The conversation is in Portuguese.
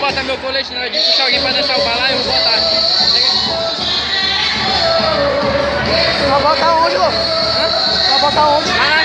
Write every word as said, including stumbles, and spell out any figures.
botar meu colete na hora de puxar alguém pra dançar o balaio, eu vou botar. Vai botar onde, louco? Hã? Vai botar onde? Ah,